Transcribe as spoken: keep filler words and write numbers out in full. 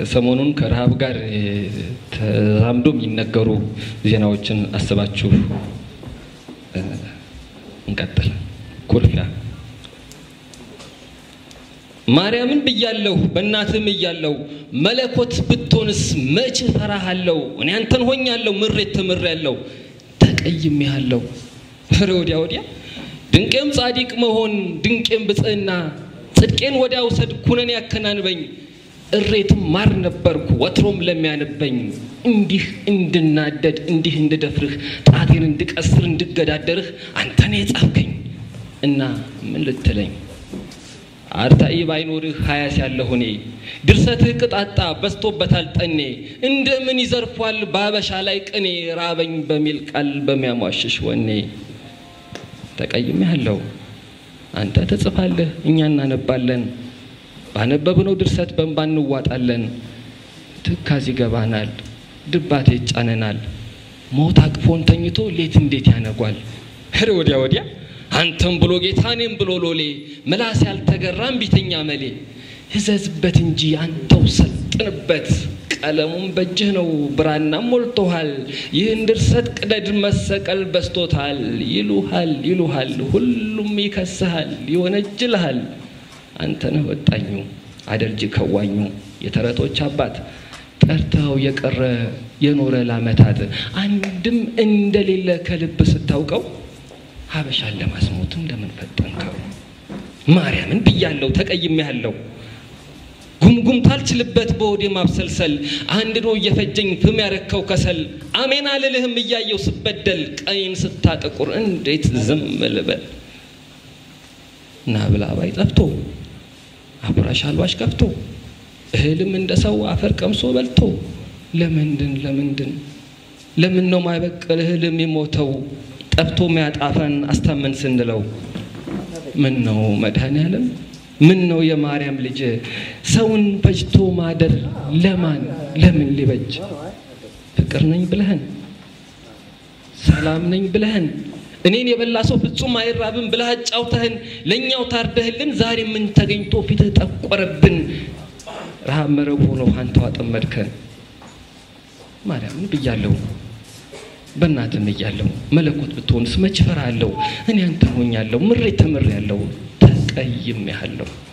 ሰሞኑን ከረሃብ ጋር ተዛምዶ የሚነገሩ ዜናዎችን አስባችሁ እንቀጥል። ኩርፊያ ማርያምን ብያለሁ በእናትም እያለሁ መለኮት ብትሆንስ መች ፈራሃለሁ እኔ አንተን ሆኛለሁ ምሬት ተምሬያለሁ ተቀይሜሃለሁ ወዲያ ወዲያ ድንቄም ጻድቅ መሆን ድንቄም ብጽዕና ጽድቄን ወዲያው ሰድኩነን ያከናንበኝ እሬትም ማር ነበርኩ ወትሮም ለሚያንበኝ እንዲህ እንድናደድ እንዲህ እንድደፍርህ ጣቴን እንድቀስር እንድገዳደርህ አንተኔ ጻፍከኝ እና ምን ልትለኝ አርታኢ ባይኖርህ ሀያስ ያለሁኔ ድርሰትህ ቅጣጣ በስቶበታል ጠኔ እንደምን ይዘርፋል ባበሻ ላይ ቅኔ ራበኝ በሚል ቃል በሚያሟሽሽ ወኔ ተቀይሜሃለሁ አንተ ተጽፋለህ እኛ እናነባለን ባነበብነው ድርሰት በእንባን እንዋጣለን ትካዝ ይገባናል ድባቴ ይጫነናል ሞት አቅፎን ተኝቶ ሌት እንዴት ያነጓል ኧረ ወዲያ ወዲያ አንተም ብሎ ጌታኔም ብሎ ሎሌ መላስ ያልተገራም ቢተኛ መሌ ህዘዝበት እንጂ አንተው ሰጥንበት ቀለሙን በእጅህ ነው ብራናም ሞልቶሃል ይህን ድርሰት ቅደድ መሰቀል በስቶታል ይሉሃል ይሉሃል ሁሉም ይከስሃል ይወነጅልሃል አንተ ነህ ወጣኙ አደርጅ ከዋኙ የተረቶች አባት ጠርተው የቀረ የኖረ ላመታት አንድም እንደሌለ ከልብ ስታውቀው ሀበሻን ለማስሞት እንደምን ፈጠንከው ማርያምን ብያለሁ ተቀይሜሃለሁ ጉምጉም ታልችልበት በወዴ ማብሰልሰል አንድ ነው እየፈጀኝ ፍም ያረከው ከሰል አሜን አልልህም እያየው ስበደል ቀይን ስታጠቁር እንዴት ዝም ልበል ናብላ ባይ ጠፍቶ አብራሽ አልዋሽ ከፍቶ እህልም እንደሰው አፈር ቀምሶ በልቶ ለምንድን ለምንድን ለምን ነው ማይበቀል እህልም ይሞተው ጠፍቶ የሚያጣፈን አስተመን ስንለው ምን ነው መድኃኒዓለም ምን ነው የማርያም ልጅ ሰውን ፈጅቶ ማደር ለማን ለምን ሊበጅ ፍቅር ነኝ ብለህን ሰላም ነኝ ብለህን እኔን የበላ ሰው ፍጹም አይራብም ብለህ አጫውተህን ለኛው ታርደህልን ዛሬ ምን ተገኝቶ ፊትህ ጠቆረብን ረሃብ መረብ ሆኖ አንተው አጠመድከን ማርያምን ብያለሁ በእናትም እያለሁ መለኮት ብትሆንስ መች ፈራለሁ እኔ አንተ ሆኛለሁ ምሬት ተምሬያለሁ ተቀይሜሃለሁ